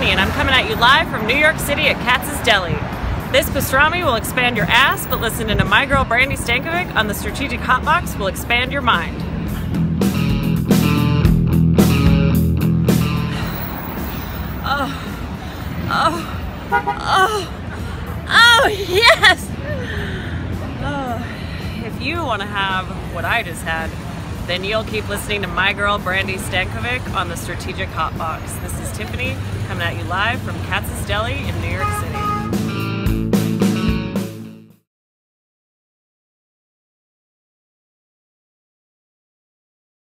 Tiffany, and I'm coming at you live from New York City at Katz's Deli. This pastrami will expand your ass, but listening to my girl Brandi Stankovic on the Strategic Hotbox will expand your mind. Oh, yes! If you want to have what I just had, then you'll keep listening to my girl Brandi Stankovic on the Strategic Hotbox. This is Tiffany coming at you live from Katz's Deli in New York City.